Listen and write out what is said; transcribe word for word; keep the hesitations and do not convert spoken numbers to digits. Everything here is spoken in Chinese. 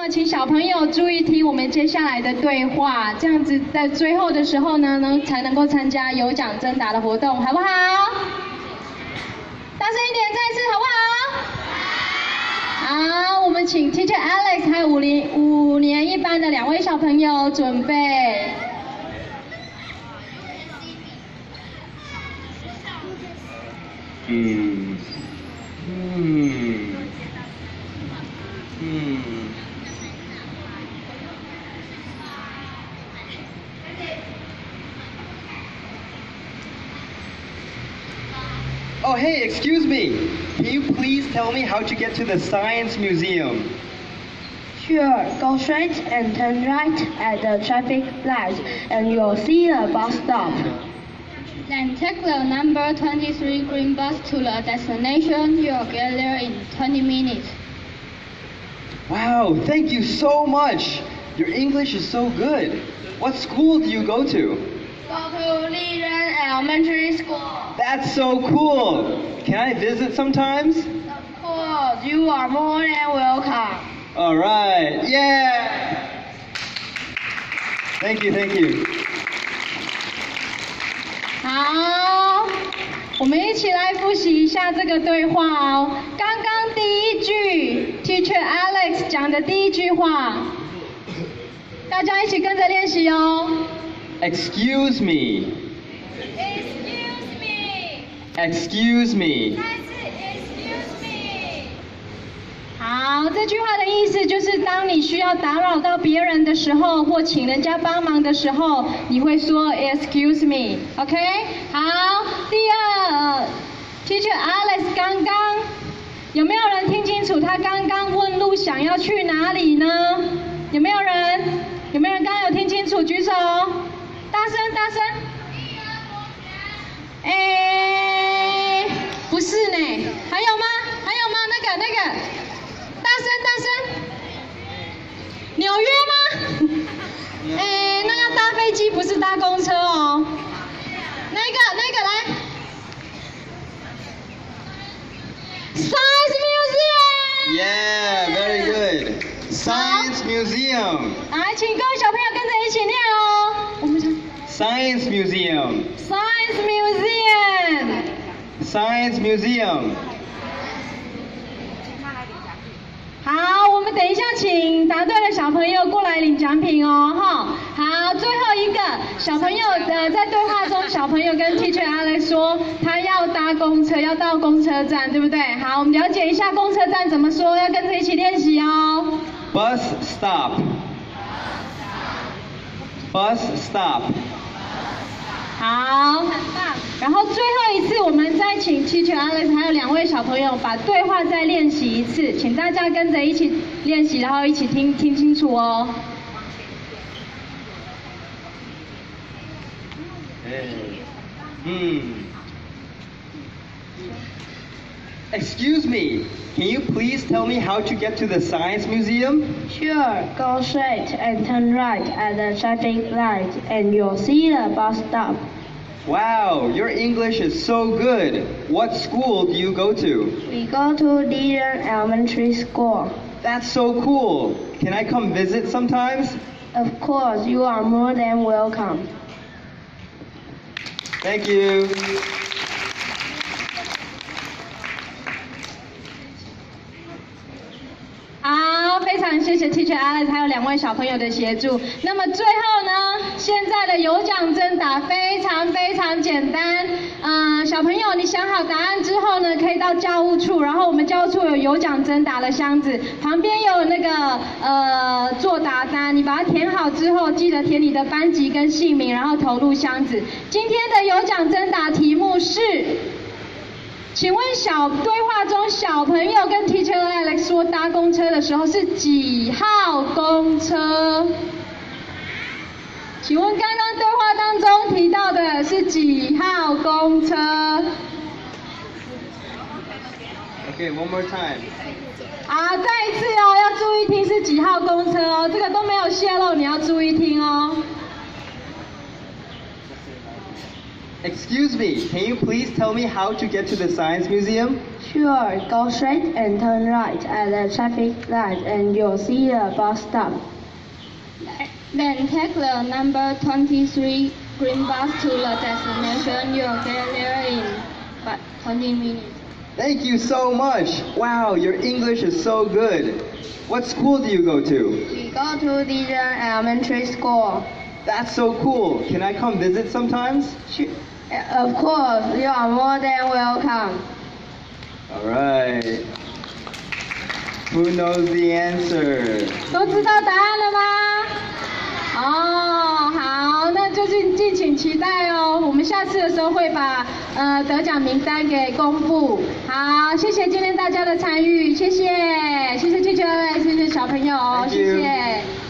么请小朋友注意听我们接下来的对话，这样子在最后的时候呢，能才能够参加有奖征答的活动，好不好？大声一点，再次好不好？好，我们请 Teacher Alex 还有五年五年一班的两位小朋友准备。 嗯，嗯，嗯。Oh, hey, excuse me. Can you please tell me how to get to the Science Museum? Sure, go straight and turn right at the traffic light, and you'll see a bus stop. Then take the number twenty-three green bus to the destination. You'll get there in twenty minutes. Wow, thank you so much. Your English is so good. What school do you go to? Go to Liren Elementary School. That's so cool. Can I visit sometimes? Of course, you are more than welcome. All right, yeah. Thank you, thank you. 好，我们一起来复习一下这个对话哦。刚刚第一句 ，Teacher Alex 讲的第一句话，大家一起跟着练习哦。 Excuse me. Excuse me. Excuse me. 再次 excuse me. 好，这句话的意思就是当你需要打扰到别人的时候，或请人家帮忙的时候，你会说 excuse me，OK？、Okay? 好，第二 ，Teacher Alex 刚刚有没有人听清楚他刚刚问路想要去哪里呢？有没有人？有没有人刚刚有听清楚？举手，大声大声。哎，不是呢，还有吗？还有吗？那个那个。 大声大声！纽约吗？哎，那要搭飞机，不是搭公车哦。那个那个来 ，Science Museum。 Yeah, very good. Science Museum. 来，请各位小朋友跟着一起念哦。我们唱 Science Museum. Science Museum. Science Museum. 好，我们等一下请答对的小朋友过来领奖品哦，哈。好，最后一个小朋友呃，在对话中，小朋友跟 Teacher Alex 说他要搭公车，要到公车站，对不对？好，我们了解一下公车站怎么说，要跟着一起练习哦。 Bus stop. Bus stop. 好，很棒。然后最后一次，我们再请 Teacher Alex 还有两位小朋友把对话再练习一次，请大家跟着一起练习，然后一起听听清楚哦。 Hmm. Excuse me, can you please tell me how to get to the Science Museum? Sure, go straight and turn right at the traffic light, and you'll see the bus stop. Wow, your English is so good. What school do you go to? We go to Liren Elementary School. That's so cool. Can I come visit sometimes? Of course, you are more than welcome. Thank you. 好，非常谢谢 Teacher Alex 还有两位小朋友的协助。那么最后呢，现在的有奖征答非常非常简单。嗯、呃，小朋友，你想好答案之后呢，可以到教务处，然后我们教务处有有奖征答的箱子，旁边有那个呃作答单，你把它填好之后，记得填你的班级跟姓名，然后投入箱子。今天的有奖征答题目是。请问小对话中，小朋友跟 Teacher Alex 说搭公车的时候是几号公车？请问刚刚对话当中提到的是几号公车？ Okay, one more time. 啊，再一次哦，要注意听是几号公车哦，这个都没有泄露，你要注意听哦。 Excuse me, can you please tell me how to get to the Science Museum? Sure, go straight and turn right at the traffic light and you'll see the bus stop. Then take the number twenty-three green bus to the destination. You'll get there in about twenty minutes. Thank you so much. Wow, your English is so good. What school do you go to? We go to Dijon Elementary School. That's so cool. Can I come visit sometimes? Sure. Of course, you are more than welcome. All right. Who knows the answer? 都知道答案了吗？哦，好，那就敬敬请期待哦。我们下次的时候会把呃得奖名单给公布。好，谢谢今天大家的参与，谢谢，谢谢 teacher， 谢谢小朋友， Thank you. 谢谢。